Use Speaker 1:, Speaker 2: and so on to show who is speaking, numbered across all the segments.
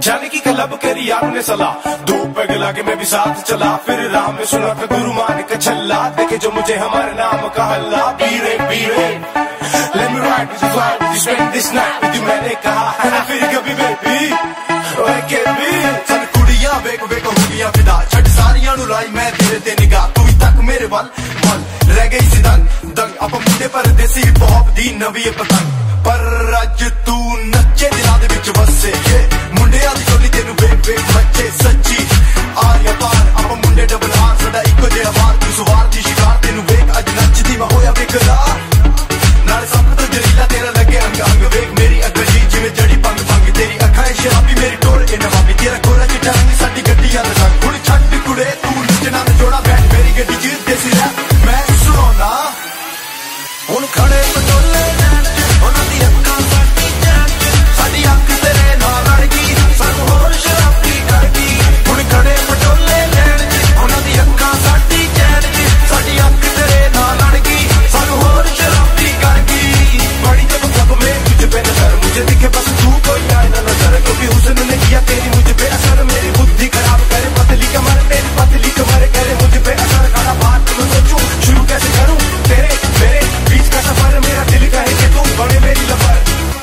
Speaker 1: जाने की क्लब करी यार ने सलाह, दो पैग लाके मैं भी साथ चला, फिर राम में सुना था गुरु मान का छल्ला, देखे जो मुझे हमारे नाम का हल्ला। पीरे पीरे let me ride with you, fly with you, spend this night with you, मैंने कहा है ना फिर कभी बेबी ओए के भी चल कुड़ियां वेक वेक हो गया फिदा, छट सारियां नु लाई मैं तेरे ते निगाह, तू ही तक मेरे वल मन रह गई सी दंग दंग, अब मुंडे पर देसी हिप हॉप दी नवी पतंग, पर अज तू नच्चे दिलां दे विच वसे, मुंडियां दी चोली तेनू वेक वेक बच्चे सच्ची आरिया पार, अब मुंडे डबल आर सदा इको जिहा वार, तू सवार दी शिकार तेनू वेक अज नचदी मैं होया बेकरार, नाले सब तो जरीला तेरा लगे अंग अंग, वेक मेरी अकल जी जिवें जड़ी पंग पंग, तेरी अखां शराबी मेरी टोल ए नवाबी, तेरा गोरा चिट्टा रंग साडी गड्डियां दा संग, हुण छड्ड कुड़े तू नचना ते जोड़ा बैठ मेरी गड्डी च देसी रैप मैं सुनाना, हुण खड़े पटोले उन्हां दी अखां साडी जान, साडी अख तेरे नाल लड़ गई सानू होर शराबी कर गई, हुण खड़े पटोले उन्हां दी अखां साडी जान, साडी अख तेरे नाल लड़ गई सानू होर शराबी कर गई, बड़ी जब कब में तुझे पे नजर मुझे दिखे बस तू कोई आए ना नजर, क्योंकि हुस्न ने किया तेरी मुझ पे असर, मेरी बुद्धि खराब करे पतली कमर, मेरी पतली कमर करे मुझ पे असर, खड़ा बात मैं सोचूं शुरू कैसे करूं तेरे मेरे बीच का सफर, मेरा दिल कहे कि तू बड़े मेरी लफर,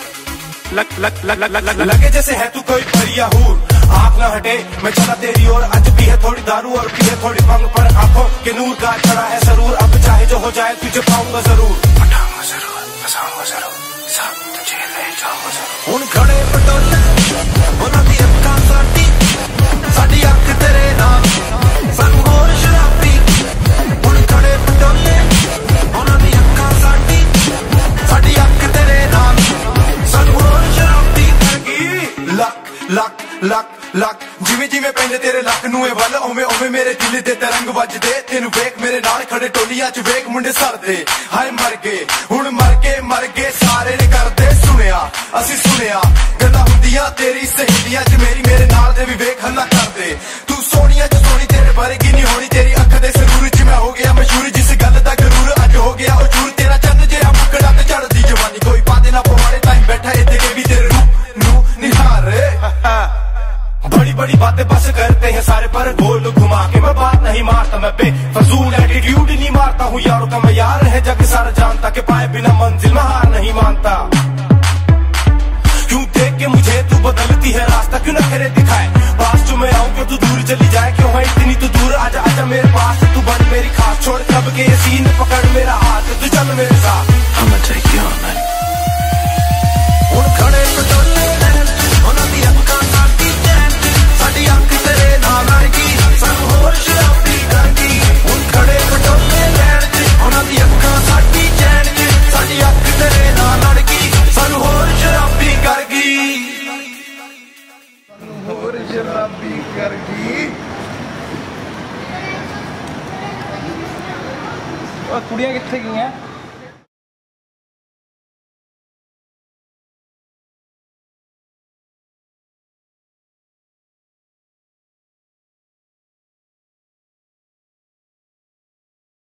Speaker 1: लगे जैसे है तू कोई परिया हूर, आँख न हटे मैं चला तेरी ओर, आज भी है थोड़ी दारू और भी है थोड़ी भंग, पर आंखों के नूर का चढ़ा है सरूर, अब चाहे जो हो जाए तुझे पाऊंगा जरूर, पटाऊंगा जरूर फसाऊंगा जरूर सब तुझे ले जाऊंगा जरूर, हुण खड़े पटोले उन्हां दी अखां साडी साडी अख तेरे नाल सानू होर शराबी, हुण खड़े पटोले उन्हां दी अखां साडी साडी अख तेरे नाल सानू होर शराबी कर गई, लक लक लक लक जिवें जिवें पैंदे तेरे लक नूं ए वल, उवें उवें मेरे दिल दे तरंग वजदे, तेनू वेख मेरे नाल खड़े टोलियां च वेख मुंडे सरदे, हाय मर गए हुण मर गए सारे ने करदे सुनिया असी सुनिया, गल्लां हुंदियां तेरी सहेलियां च मेरी मेरे नाल दे भी वेख हल्ला करदे, तू सोनिया च सोनी तेरे वर्गी नहीं होनी, तेरी अख दे सरूर च मैं हो गया मशहूर, जिस गल दा गरूर अज हो गया ओ चूर, तेरा चंद जिहा मुकड़ा ते चढ़दी जवानी, कोई पादे ना पवाड़े टाइम बैठा इत्थे के भी तेरे रूप नू निहारे, बड़ी बड़ी बातें बस करते हैं सारे पर गोल घुमा के, मैं बात नहीं मारता मैं बेफजूल एटीट्यूड नहीं मारता हूँ, यारों का मैं यार है जग सारा जानता, कि पाए बिना मंजिल में हार नहीं मानता, क्यों देख के मुझे तू बदलती है रास्ता, क्यों न करे दिखाए पास जो मैं आऊं, क्यों तू दूर चली जाए, क्यों है इतनी तू दूर, आजा आजा मेरे पास तू बन मेरी खास, छोड़ कब के ये सीन पकड़ मेरा हाथ तू चल मेरे साथ, हम take you on night, हुण खड़े पटोले उन्हां दी अखां साडी जान, साडी अख तेरे नाल लड़ गई सानू होर शराबी कर गई, हुण खड़े पटोले उन्हां दी अखां साडी जान, साडी अख तेरे नाल लड़ गई सानू होर शराबी कर गई, होर शराबी कर गई।
Speaker 2: कुड़ियां कित्थे गईयां?